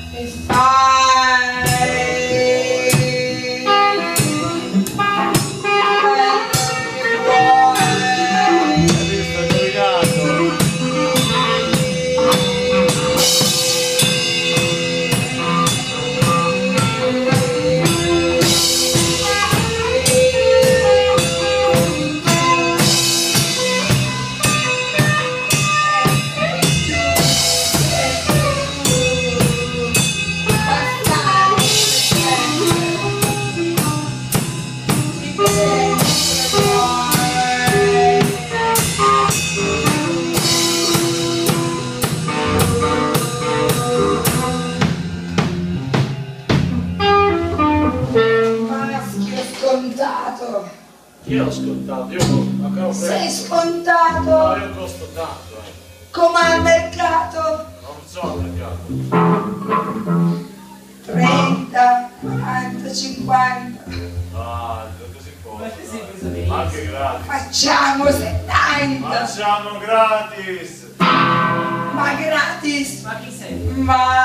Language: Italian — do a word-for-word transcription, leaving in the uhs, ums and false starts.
e fare scontato. Io ho scontato, io ho Sei scontato? No, io costo tanto, eh. Come al mercato? Non so al mercato. trenta, quaranta, cinquanta. Ah, così poco. Ma anche gratis. Facciamo settanta. Facciamo gratis. Ma gratis? Ma chi sei? Ma